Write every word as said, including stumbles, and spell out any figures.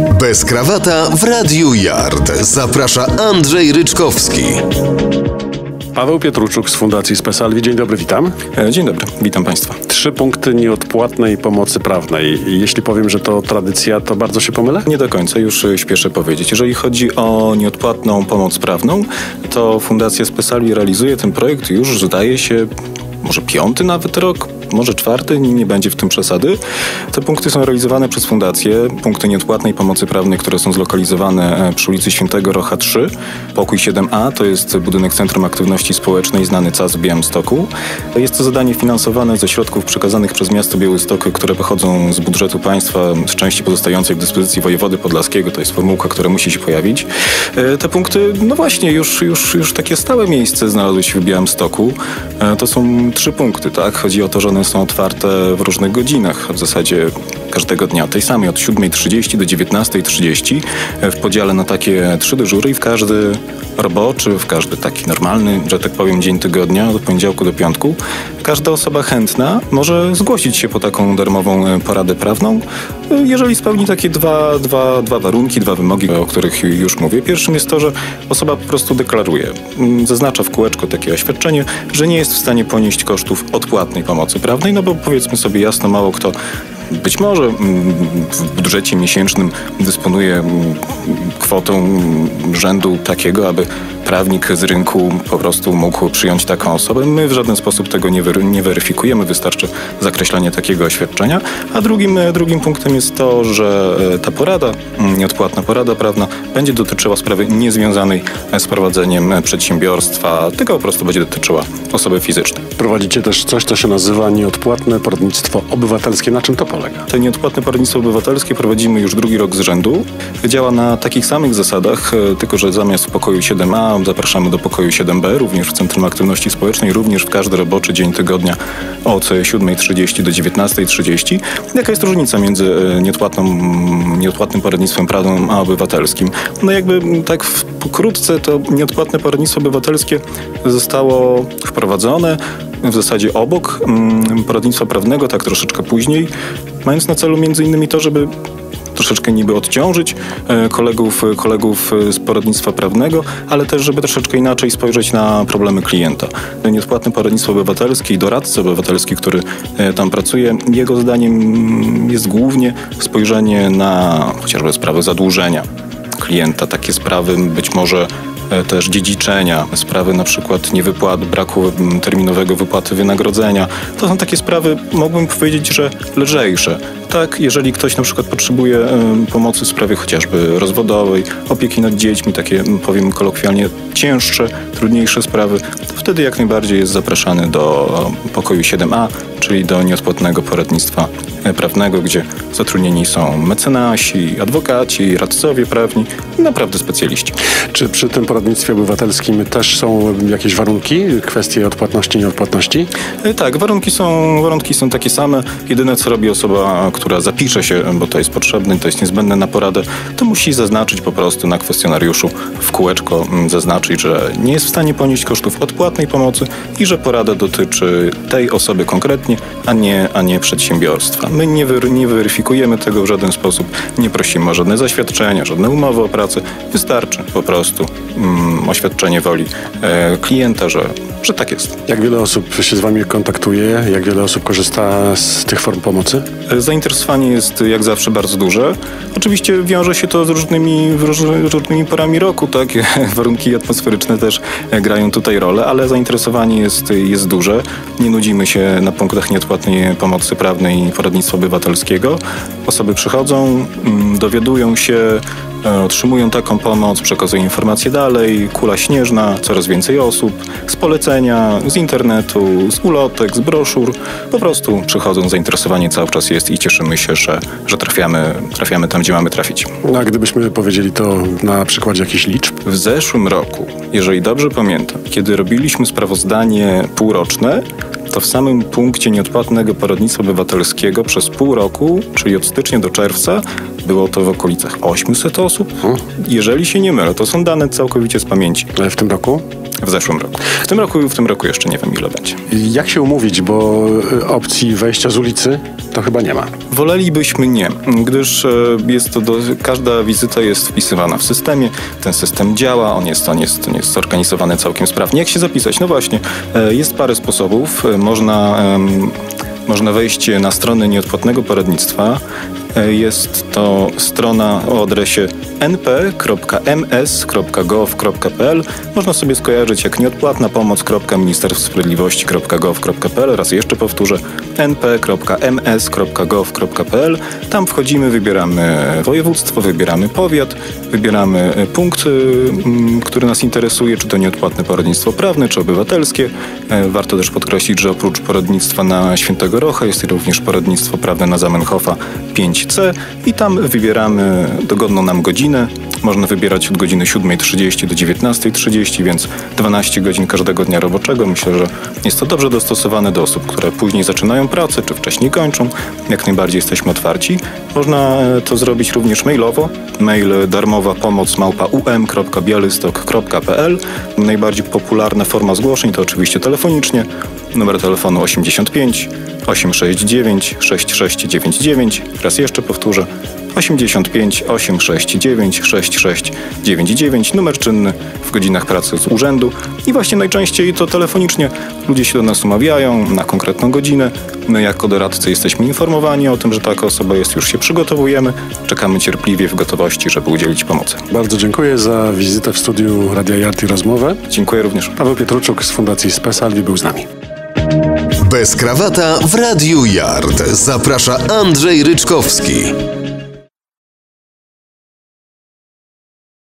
Bez krawata w Radiu Yard. Zaprasza Andrzej Ryczkowski. Paweł Pietruczuk z Fundacji Spesalvi. Dzień dobry, witam. Dzień dobry, witam Państwa. Trzy punkty nieodpłatnej pomocy prawnej. Jeśli powiem, że to tradycja, to bardzo się pomylę? Nie do końca, już śpieszę powiedzieć. Jeżeli chodzi o nieodpłatną pomoc prawną, to Fundacja Spesalvi realizuje ten projekt już, zdaje się, może piąty nawet rok, może czwarty, nie, nie będzie w tym przesady. Te punkty są realizowane przez Fundację. Punkty nieodpłatnej pomocy prawnej, które są zlokalizowane przy ulicy Świętego Rocha trzy, pokój siedem A, to jest budynek Centrum Aktywności Społecznej, znany C A S w Białymstoku. Jest to zadanie finansowane ze środków przekazanych przez miasto Białystok, które pochodzą z budżetu państwa, z części pozostającej w dyspozycji wojewody podlaskiego. To jest formułka, która musi się pojawić. Te punkty, no właśnie, już, już, już takie stałe miejsce znalazły się w Białymstoku. To są trzy punkty, tak? Chodzi o to, że one są otwarte w różnych godzinach, w zasadzie każdego dnia, tej samej od siódmej trzydzieści do dziewiętnastej trzydzieści, w podziale na takie trzy dyżury i w każdy roboczy, w każdy taki normalny, że tak powiem, dzień tygodnia, od poniedziałku do piątku, każda osoba chętna może zgłosić się po taką darmową poradę prawną, jeżeli spełni takie dwa, dwa, dwa warunki, dwa wymogi, o których już mówię. Pierwszym jest to, że osoba po prostu deklaruje, zaznacza w kółeczko takie oświadczenie, że nie jest w stanie ponieść kosztów odpłatnej pomocy prawnej, no bo powiedzmy sobie jasno, mało kto być może w budżecie miesięcznym dysponuje kwotą rzędu takiego, aby prawnik z rynku po prostu mógł przyjąć taką osobę. My w żaden sposób tego nie, wery, nie weryfikujemy, wystarczy zakreślenie takiego oświadczenia. A drugim, drugim punktem jest to, że ta porada, nieodpłatna porada prawna będzie dotyczyła sprawy niezwiązanej z prowadzeniem przedsiębiorstwa, tylko po prostu będzie dotyczyła osoby fizycznej. Prowadzicie też coś, co się nazywa nieodpłatne poradnictwo obywatelskie. Na czym to polega? To nieodpłatne poradnictwo obywatelskie prowadzimy już drugi rok z rzędu. Działa na takich samych zasadach, tylko że zamiast w pokoju siedem A zapraszamy do pokoju siedem B, również w Centrum Aktywności Społecznej, również w każdy roboczy dzień tygodnia od siódmej trzydzieści do dziewiętnastej trzydzieści. Jaka jest różnica między nieodpłatną, nieodpłatnym poradnictwem prawnym a obywatelskim? No jakby tak pokrótce to nieodpłatne poradnictwo obywatelskie zostało wprowadzone w zasadzie obok poradnictwa prawnego, tak troszeczkę później, mając na celu między innymi to, żeby troszeczkę niby odciążyć kolegów, kolegów z poradnictwa prawnego, ale też, żeby troszeczkę inaczej spojrzeć na problemy klienta. Nieodpłatne poradnictwo obywatelskie i doradca obywatelski, który tam pracuje, jego zdaniem jest głównie spojrzenie na chociażby sprawę zadłużenia klienta, takie sprawy być może też dziedziczenia, sprawy na przykład niewypłat, braku terminowego wypłaty wynagrodzenia. To są takie sprawy, mógłbym powiedzieć, że lżejsze. Tak, jeżeli ktoś na przykład potrzebuje y, pomocy w sprawie chociażby rozwodowej, opieki nad dziećmi, takie powiem kolokwialnie cięższe, trudniejsze sprawy, to wtedy jak najbardziej jest zapraszany do pokoju siedem A, czyli do nieodpłatnego poradnictwa prawnego, gdzie zatrudnieni są mecenasi, adwokaci, radcowie prawni, naprawdę specjaliści. Czy przy tym poradnictwie obywatelskim też są jakieś warunki, kwestie odpłatności, nieodpłatności? Tak, warunki są, warunki są takie same. Jedyne co robi osoba, która zapisze się, bo to jest potrzebne, to jest niezbędne na poradę, to musi zaznaczyć po prostu na kwestionariuszu w kółeczko, zaznaczyć, że nie jest w stanie ponieść kosztów odpłatnej pomocy i że porada dotyczy tej osoby konkretnie, a nie, a nie przedsiębiorstwa. My nie, wy, nie weryfikujemy tego w żaden sposób, nie prosimy o żadne zaświadczenia, żadne umowy o pracę. Wystarczy po prostu mm, oświadczenie woli e, klienta, że, że tak jest. Jak wiele osób się z Wami kontaktuje? Jak wiele osób korzysta z tych form pomocy? Zainteresowanie jest jak zawsze bardzo duże. Oczywiście wiąże się to z różnymi, różnymi porami roku, tak? Warunki atmosferyczne też grają tutaj rolę, ale zainteresowanie jest, jest duże. Nie nudzimy się na punktach nieodpłatnej pomocy prawnej i poradnictwa obywatelskiego. Osoby przychodzą, dowiadują się, otrzymują taką pomoc, przekazują informacje dalej, kula śnieżna, coraz więcej osób, z polecenia, z internetu, z ulotek, z broszur. Po prostu przychodzą, zainteresowanie cały czas jest i cieszymy się, że, że trafiamy, trafiamy tam, gdzie mamy trafić. No, a gdybyśmy powiedzieli to na przykładzie jakichś liczb? W zeszłym roku, jeżeli dobrze pamiętam, kiedy robiliśmy sprawozdanie półroczne, to w samym punkcie nieodpłatnego poradnictwa obywatelskiego przez pół roku, czyli od stycznia do czerwca, było to w okolicach osiemset osób. Hmm. Jeżeli się nie mylę, to są dane całkowicie z pamięci. Ale w tym roku? w zeszłym roku. W tym roku, w tym roku jeszcze nie wiem, ile będzie. Jak się umówić, bo opcji wejścia z ulicy to chyba nie ma. Wolelibyśmy nie, gdyż jest to do, każda wizyta jest wpisywana w systemie, ten system działa, on jest, on jest, on jest zorganizowany całkiem sprawnie. Jak się zapisać? No właśnie, jest parę sposobów. Można, można wejść na stronę nieodpłatnego poradnictwa. Jest to strona o adresie n p kropka m s kropka gov kropka p l. Można sobie skojarzyć jak nieodpłatna pomoc kropka ministerstwo sprawiedliwości kropka gov kropka p l. Raz jeszcze powtórzę, n p kropka m s kropka gov kropka p l. Tam wchodzimy, wybieramy województwo, wybieramy powiat, wybieramy punkt, który nas interesuje, czy to nieodpłatne poradnictwo prawne, czy obywatelskie. Warto też podkreślić, że oprócz poradnictwa na Świętego Rocha jest również poradnictwo prawne na Zamenhofa pięć c i tam wybieramy dogodną nam godzinę. Można wybierać od godziny siódmej trzydzieści do dziewiętnastej trzydzieści, więc dwanaście godzin każdego dnia roboczego. Myślę, że jest to dobrze dostosowane do osób, które później zaczynają pracę, czy wcześniej kończą. Jak najbardziej jesteśmy otwarci. Można to zrobić również mailowo. Mail darmowa pomoc małpa u m kropka białystok kropka p l. Najbardziej popularna forma zgłoszeń to oczywiście telefonicznie. Numer telefonu osiemdziesiąt pięć osiemset sześćdziesiąt dziewięć sześćdziesiąt sześć dziewięćdziesiąt dziewięć. Raz jeszcze powtórzę. osiemdziesiąt pięć osiemset sześćdziesiąt dziewięć sześćdziesiąt sześć dziewięćdziesiąt dziewięć, numer czynny w godzinach pracy z urzędu i właśnie najczęściej to telefonicznie ludzie się do nas umawiają na konkretną godzinę. My jako doradcy jesteśmy informowani o tym, że taka osoba jest, już się przygotowujemy, czekamy cierpliwie w gotowości, żeby udzielić pomocy. Bardzo dziękuję za wizytę w studiu Radia Yard i rozmowę. Dziękuję również. Paweł Pietruczuk z Fundacji Spesalvi był z nami. Bez krawata w Radiu Yard zaprasza Andrzej Ryczkowski.